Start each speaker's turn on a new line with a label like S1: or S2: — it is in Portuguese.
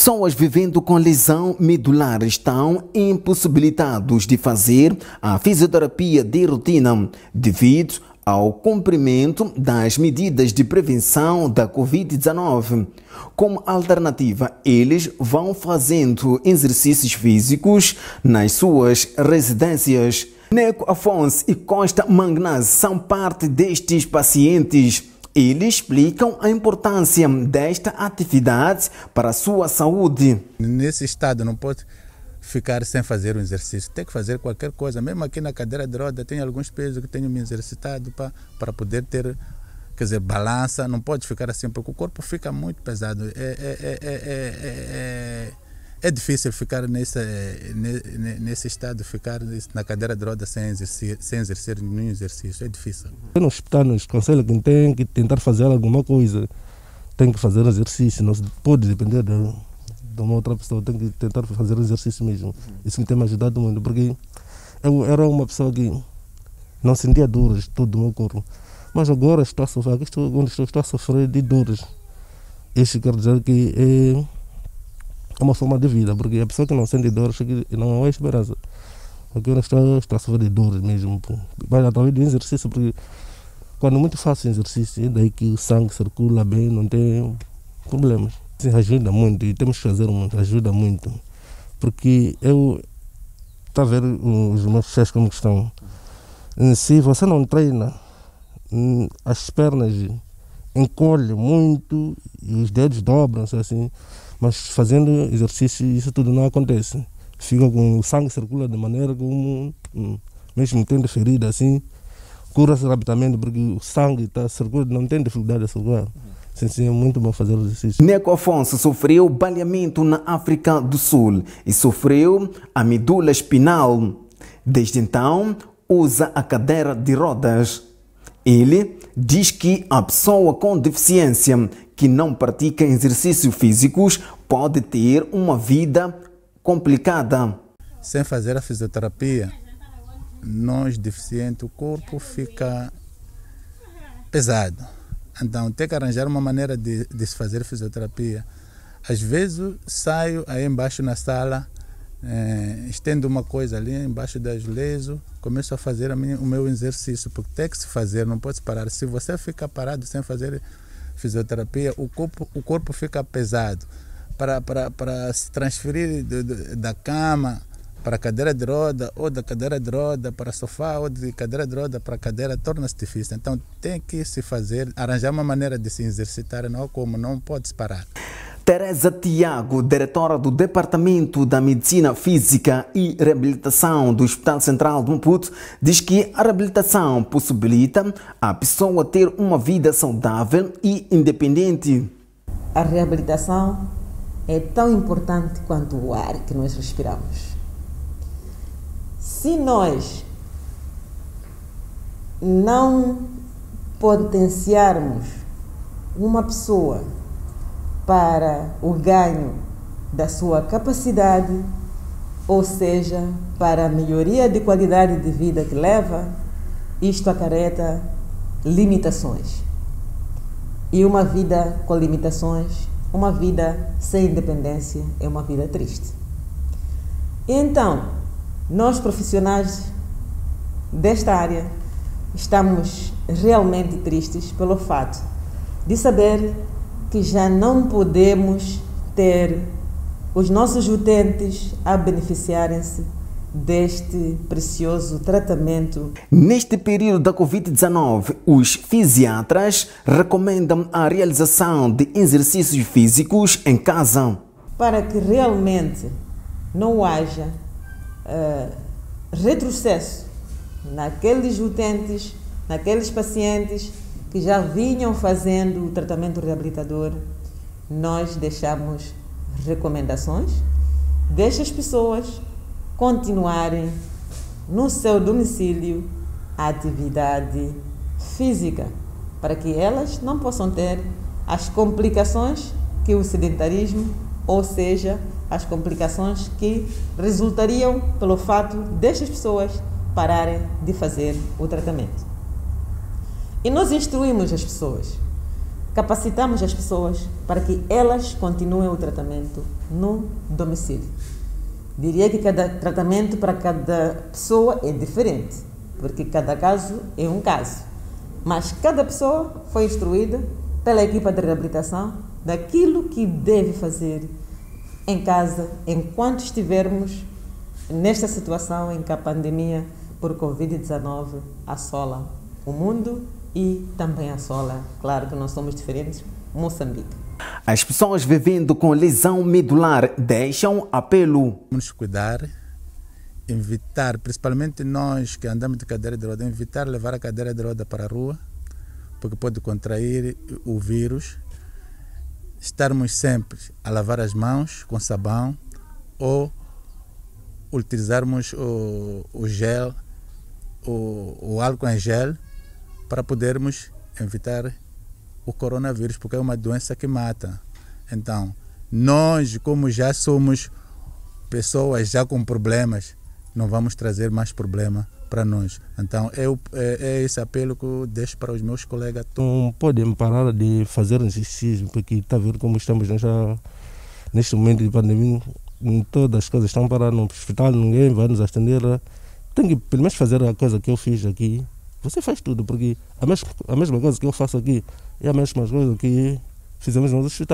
S1: Pessoas vivendo com lesão medular estão impossibilitados de fazer a fisioterapia de rotina devido ao cumprimento das medidas de prevenção da Covid-19. Como alternativa, eles vão fazendo exercícios físicos nas suas residências. Neco Afonso e Costa Mangnaz são parte destes pacientes. Eles explicam a importância desta atividade para a sua saúde.
S2: Nesse estado não pode ficar sem fazer um exercício, tem que fazer qualquer coisa. Mesmo aqui na cadeira de roda tem alguns pesos que tenho me exercitado para poder ter, quer dizer, balança. Não pode ficar assim porque o corpo fica muito pesado. É difícil ficar nesse estado, ficar na cadeira de roda sem exercer nenhum exercício, é difícil.
S3: No hospital nos aconselha que tem que tentar fazer alguma coisa, tem que fazer exercício, não pode depender de uma outra pessoa, tem que tentar fazer exercício mesmo. Isso que tem me ajudado muito, porque eu era uma pessoa que não sentia dores todo o meu corpo, mas agora estou a sofrer, estou a sofrer de dores. Isso quer dizer que é uma forma de vida, porque a pessoa que não sente dor não é esperança. Aqui eu estou a sofrer de dores mesmo, mas através do exercício, porque quando muito faço exercício, é daí que o sangue circula bem, não tem problemas. Isso ajuda muito e temos que fazer muito, ajuda muito, porque está a ver os meus pés como estão. Se você não treina, as pernas encolhem muito e os dedos dobram-se assim. Mas fazendo exercício isso tudo não acontece. Fica com o sangue circula de maneira como, mesmo tendo ferida assim, cura-se rapidamente porque o sangue está circulando, não tem dificuldade de circular. Sim, é muito bom fazer exercício.
S1: Neco Afonso sofreu baleamento na África do Sul e sofreu a medula espinal. Desde então, usa a cadeira de rodas. Ele diz que a pessoa com deficiência que não pratica exercícios físicos pode ter uma vida complicada.
S2: Sem fazer a fisioterapia, nós deficientes, o corpo fica pesado. Então tem que arranjar uma maneira de se fazer fisioterapia. Às vezes saio aí embaixo na sala, estendo uma coisa ali embaixo do azulejo, começo a fazer o meu exercício, porque tem que se fazer, não pode parar. Se você ficar parado sem fazer fisioterapia, o corpo fica pesado. Para se transferir da cama para a cadeira de roda, ou da cadeira de roda para sofá, ou de cadeira de roda para cadeira, torna-se difícil. Então tem que se fazer, arranjar uma maneira de se exercitar, não pode parar.
S1: Teresa Tiago, diretora do Departamento da Medicina Física e Reabilitação do Hospital Central de Maputo, diz que a reabilitação possibilita a pessoa ter uma vida saudável e independente.
S4: A reabilitação é tão importante quanto o ar que nós respiramos. Se nós não potenciarmos uma pessoa para o ganho da sua capacidade, ou seja, para a melhoria de qualidade de vida que leva, isto acarreta limitações. E uma vida com limitações, uma vida sem independência, é uma vida triste. Então, nós profissionais desta área estamos realmente tristes pelo fato de saber que já não podemos ter os nossos utentes a beneficiarem-se deste precioso tratamento.
S1: Neste período da Covid-19, os fisiatras recomendam a realização de exercícios físicos em casa.
S4: Para que realmente não haja retrocesso naqueles utentes, naqueles pacientes que já vinham fazendo o tratamento reabilitador, nós deixamos recomendações destas pessoas continuarem no seu domicílio a atividade física, para que elas não possam ter as complicações que o sedentarismo, ou seja, as complicações que resultariam pelo fato destas pessoas pararem de fazer o tratamento. E nós instruímos as pessoas capacitamos as pessoas para que elas continuem o tratamento no domicílio. Diria que cada tratamento para cada pessoa é diferente, porque cada caso é um caso. Mas cada pessoa foi instruída pela equipa de reabilitação daquilo que deve fazer em casa enquanto estivermos nesta situação em que a pandemia por Covid-19 assola o mundo e também assola, claro que nós somos diferentes, Moçambique.
S1: As pessoas vivendo com lesão medular deixam apelo.
S2: Vamos cuidar, evitar, principalmente nós que andamos de cadeira de roda, evitar levar a cadeira de roda para a rua, porque pode contrair o vírus. Estarmos sempre a lavar as mãos com sabão ou utilizarmos o gel, o álcool em gel, para podermos evitar o coronavírus, porque é uma doença que mata. Então, nós, como já somos pessoas já com problemas, não vamos trazer mais problema para nós. Então, é esse apelo que eu deixo para os meus colegas.
S3: Não podem parar de fazer exercício, porque está vendo como estamos já neste momento de pandemia, todas as coisas estão paradas no hospital, ninguém vai nos atender. Tem que pelo menos fazer a coisa que eu fiz aqui. Você faz tudo, porque a mesma coisa que eu faço aqui é a mesma coisa que fizemos nos hospitais.